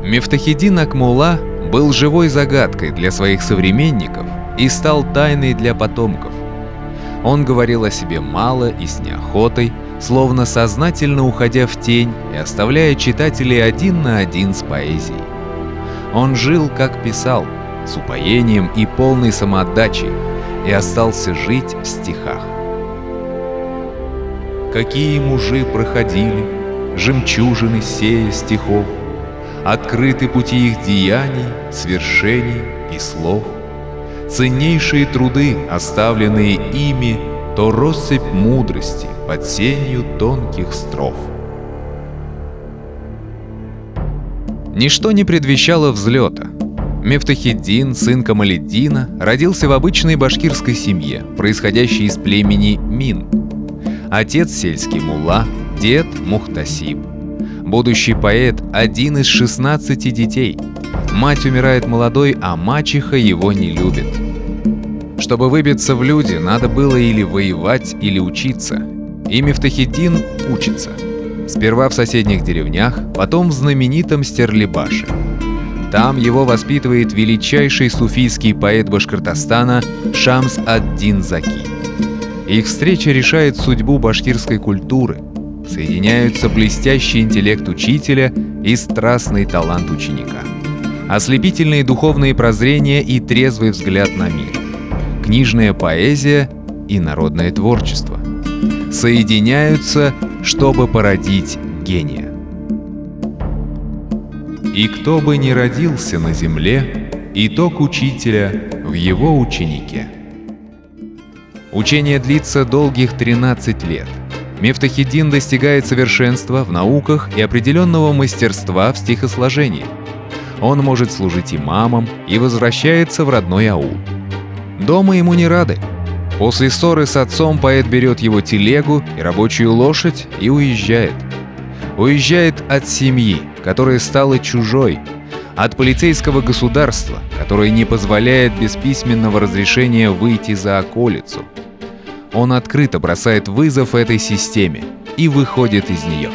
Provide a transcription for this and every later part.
Мифтахиддин Акмулла был живой загадкой для своих современников и стал тайной для потомков. Он говорил о себе мало и с неохотой, словно сознательно уходя в тень и оставляя читателей один на один с поэзией. Он жил, как писал, с упоением и полной самоотдачей, и остался жить в стихах. Какие мужи проходили, жемчужины сея стихов, открыты пути их деяний, свершений и слов. Ценнейшие труды, оставленные ими, то россыпь мудрости под сенью тонких строф. Ничто не предвещало взлета. Мифтахиддин, сын Камалиддина, родился в обычной башкирской семье, происходящей из племени Мин. Отец — сельский мулла, дед — мухтасиб. Будущий поэт — один из 16 детей. Мать умирает молодой, а мачеха его не любит. Чтобы выбиться в люди, надо было или воевать, или учиться. И Мифтахиддин учится. Сперва в соседних деревнях, потом в знаменитом Стерлибаше. Там его воспитывает величайший суфийский поэт Башкортостана Шамс ад-Дин Заки. Их встреча решает судьбу башкирской культуры. Соединяются блестящий интеллект учителя и страстный талант ученика. Ослепительные духовные прозрения и трезвый взгляд на мир. Книжная поэзия и народное творчество соединяются, чтобы породить гения. И кто бы ни родился на земле, итог учителя в его ученике. Учение длится долгих 13 лет. Мифтахиддин достигает совершенства в науках и определенного мастерства в стихосложении. Он может служить имамом и возвращается в родной аул. Дома ему не рады. После ссоры с отцом поэт берет его телегу и рабочую лошадь и уезжает. Уезжает от семьи, которая стала чужой, от полицейского государства, которое не позволяет без письменного разрешения выйти за околицу. Он открыто бросает вызов этой системе и выходит из нее.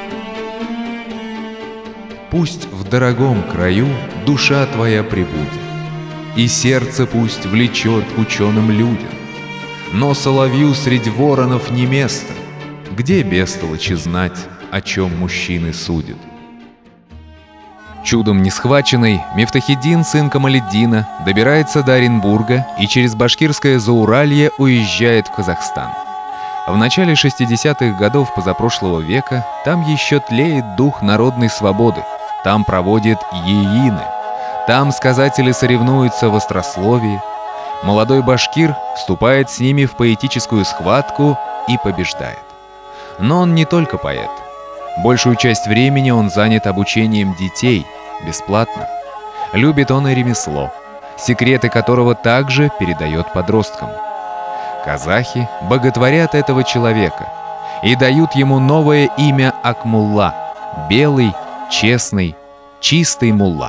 Пусть в дорогом краю душа твоя пребудет, и сердце пусть влечет к ученым людям. Но соловью средь воронов не место, где бестолочи знать, о чем мужчины судят. Чудом не схваченный, Мифтахиддин, сын Камалиддина, добирается до Оренбурга и через башкирское Зауралье уезжает в Казахстан. В начале 60-х годов позапрошлого века там еще тлеет дух народной свободы, там проводят еины, там сказатели соревнуются в острословии. Молодой башкир вступает с ними в поэтическую схватку и побеждает. Но он не только поэт. Большую часть времени он занят обучением детей, бесплатно. Любит он и ремесло, секреты которого также передает подросткам. Казахи боготворят этого человека и дают ему новое имя Акмулла — белый, честный, чистый мулла.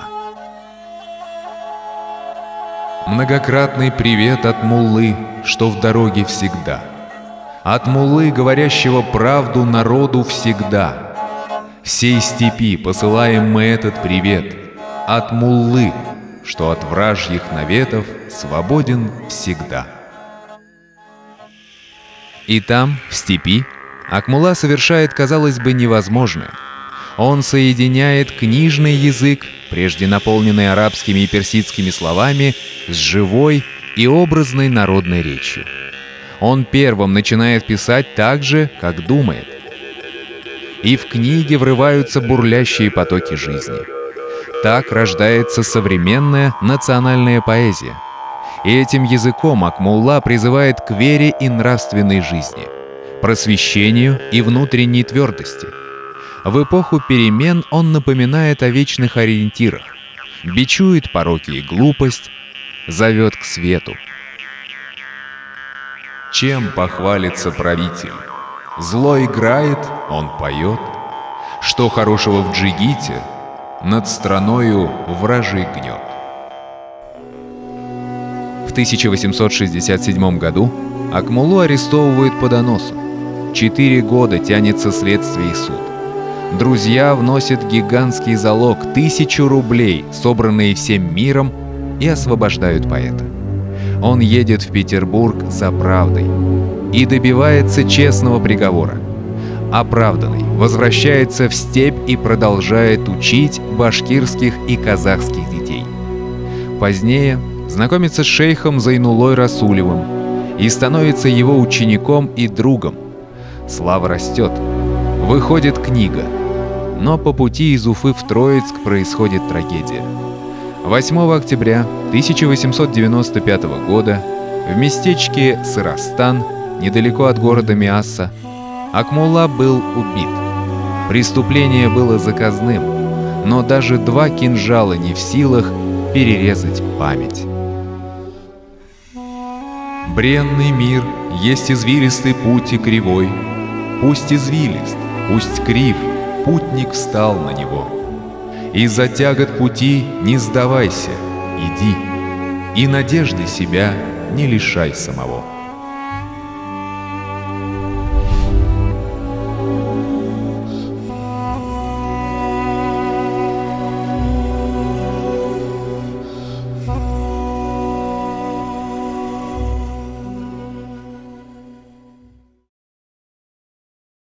Многократный привет от муллы, что в дороге всегда. От муллы, говорящего правду народу всегда. Всей степи посылаем мы этот привет от муллы, что от вражьих наветов свободен всегда. И там, в степи, Акмулла совершает, казалось бы, невозможное. Он соединяет книжный язык, прежде наполненный арабскими и персидскими словами, с живой и образной народной речью. Он первым начинает писать так же, как думает. И в книге врываются бурлящие потоки жизни. Так рождается современная национальная поэзия. И этим языком Акмулла призывает к вере и нравственной жизни, просвещению и внутренней твердости. В эпоху перемен он напоминает о вечных ориентирах, бичует пороки и глупость, зовет к свету. Чем похвалится правитель? Зло играет, он поет. Что хорошего в джигите, над страною вражий гнет. В 1867 году Акмуллу арестовывают по доносу. 4 года тянется следствие и суд. Друзья вносят гигантский залог — 1000 рублей, собранные всем миром, и освобождают поэта. Он едет в Петербург за правдой и добивается честного приговора. Оправданный возвращается в степь и продолжает учить башкирских и казахских детей. Позднее знакомится с шейхом Зайнулой Расулевым и становится его учеником и другом. Слава растет. Выходит книга. Но по пути из Уфы в Троицк происходит трагедия. 8 октября 1895 года в местечке Сыростан, недалеко от города Миасса, Акмулла был убит. Преступление было заказным, но даже 2 кинжала не в силах перерезать память. Бренный мир есть извилистый путь и кривой. Пусть извилист, пусть крив, путник встал на него. Из-за тягот пути не сдавайся, иди, и надежды себя не лишай самого.